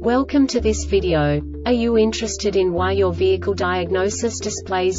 Welcome to this video. Are you interested in why your vehicle diagnosis displays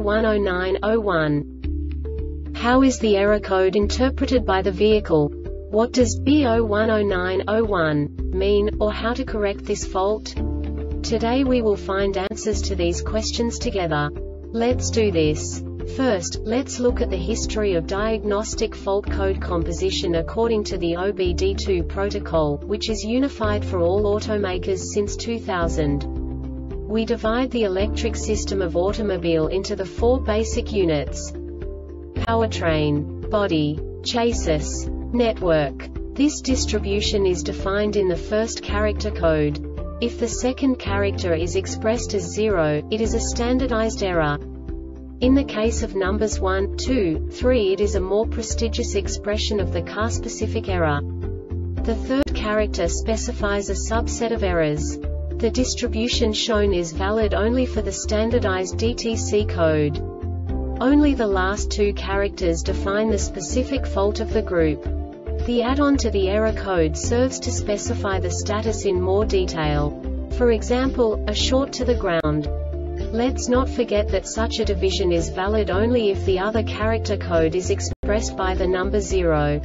B010901? How is the error code interpreted by the vehicle? What does B010901 mean, or how to correct this fault? Today we will find answers to these questions together. Let's do this. First, let's look at the history of diagnostic fault code composition according to the OBD2 protocol, which is unified for all automakers since 2000. We divide the electric system of automobile into the four basic units: powertrain, body, chassis, network. This distribution is defined in the first character code. If the second character is expressed as 0, it is a standardized error. In the case of numbers 1, 2, 3, it is a more prestigious expression of the car-specific error. The third character specifies a subset of errors. The distribution shown is valid only for the standardized DTC code. Only the last two characters define the specific fault of the group. The add-on to the error code serves to specify the status in more detail. For example, a short to the ground. Let's not forget that such a division is valid only if the other character code is expressed by the number 0.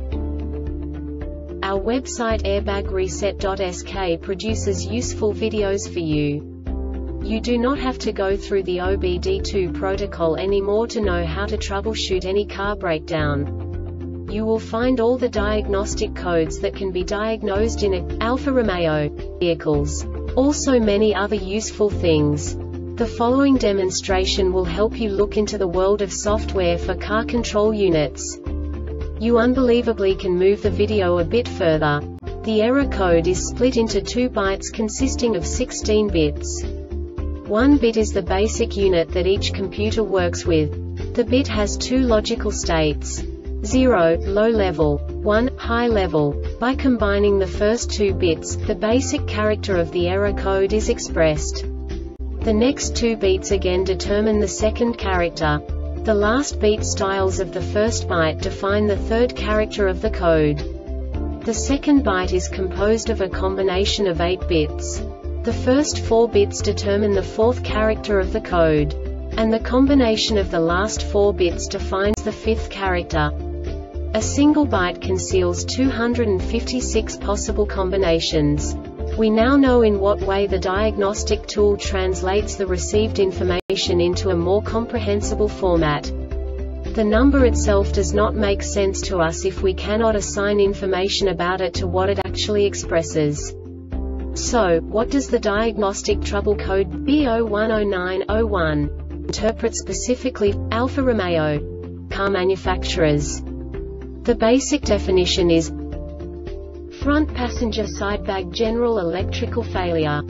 Our website airbagreset.sk produces useful videos for you. You do not have to go through the OBD2 protocol anymore to know how to troubleshoot any car breakdown. You will find all the diagnostic codes that can be diagnosed in Alfa Romeo vehicles. Also many other useful things. The following demonstration will help you look into the world of software for car control units. You unbelievably can move the video a bit further. The error code is split into 2 bytes consisting of 16 bits. 1 bit is the basic unit that each computer works with. The bit has 2 logical states: 0, low level, 1, high level. By combining the first 2 bits, the basic character of the error code is expressed. The next 2 beats again determine the second character. The last beat styles of the first byte define the third character of the code. The second byte is composed of a combination of 8 bits. The first 4 bits determine the fourth character of the code. And the combination of the last 4 bits defines the fifth character. A single byte conceals 256 possible combinations. We now know in what way the diagnostic tool translates the received information into a more comprehensible format. The number itself does not make sense to us if we cannot assign information about it to what it actually expresses. So, what does the diagnostic trouble code B010901 interpret specifically for Alfa Romeo car manufacturers? The basic definition is front passenger side bag general electrical failure.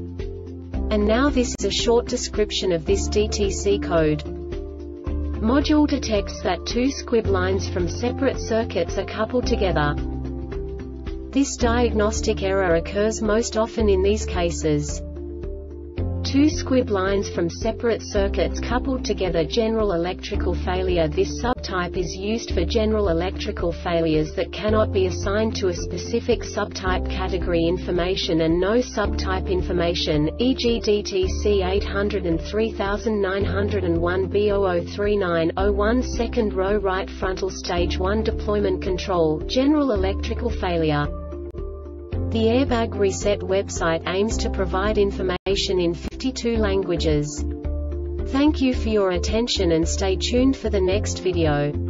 And now this is a short description of this DTC code. Module detects that 2 squib lines from separate circuits are coupled together. This diagnostic error occurs most often in these cases: 2 squib lines from separate circuits coupled together. General electrical failure. This subtype is used for general electrical failures that cannot be assigned to a specific subtype category information and no subtype information, e.g. DTC 803901 B003901 second row right frontal stage 1 deployment control. General electrical failure. The Airbag Reset website aims to provide information in 52 languages. Thank you for your attention and stay tuned for the next video.